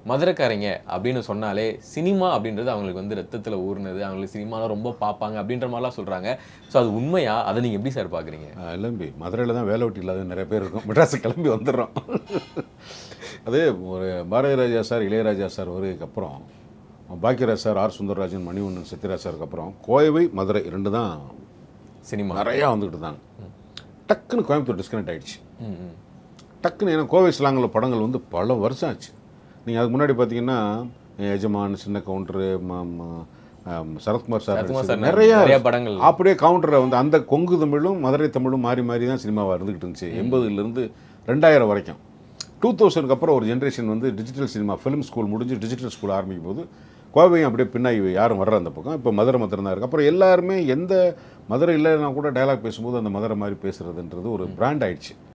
மதுரைக்காரங்க அப்படின்னு சொன்னாலே சினிமா அப்படின்றது அவங்களுக்கு வந்து ரத்தத்தில் ஊர்னது, அவங்களுக்கு சினிமாலாம் ரொம்ப பார்ப்பாங்க அப்படின்ற மாதிரிலாம் சொல்கிறாங்க. ஸோ அது உண்மையா? அதை நீங்கள் எப்படி சார் பார்க்குறீங்க? கிளம்பி மதுரையில் தான் வேலை வெட்டி இல்லாத நிறைய பேர் இருக்கும், மெட்ராஸுக்கு கிளம்பி வந்துடுறோம். அது ஒரு பாரதி ராஜா சார், இளையராஜா சார் வருகைக்கு அப்புறம், பாக்கியராஜ் சார், ஆர் சுந்தரராஜன், மணிவண்ணன், சத்யராஜ் சாருக்கு அப்புறம் கோவை, மதுரை 2 தான் சினிமா நிறையா வந்துக்கிட்டு இருந்தாங்க. டக்குன்னு கோயம்புத்தூர் டிஸ்கனெக்ட் ஆகிடுச்சு. டக்குன்னு ஏன்னா கோவை ஸ்லாங்கில் படங்கள் வந்து பல வருஷம் ஆச்சு. நீங்கள் அதுக்கு முன்னாடி பார்த்தீங்கன்னா எஜமான், சின்ன கவுண்டரு, சரத்குமார் சார் நிறைய படங்கள் அப்படியே கவுண்டரை வந்து அந்த கொங்கு தமிழும் மதுரை தமிழும் மாறி மாறி தான் சினிமாவாக இருந்துகிட்டு இருந்துச்சு. 80லேருந்து 2000 வரைக்கும். 2000க்கு அப்புறம் ஒரு ஜென்ரேஷன் வந்து டிஜிட்டல் சினிமா, ஃபிலிம் ஸ்கூல் முடிஞ்சு டிஜிட்டல் ஸ்கூல் ஆரம்பிக்கும் போது கோவையும் அப்படியே பின்னாடி யாரும் வர்ற அந்த பக்கம். இப்போ மதுரை மாத்திரம் தான் இருக்குது. அப்புறம் எல்லாருமே எந்த மதுரை இல்லைன்னா கூட டைலாக் பேசும்போது அந்த மதுரை மாதிரி பேசுகிறதுன்றது ஒரு பிராண்ட் ஆயிடுச்சு.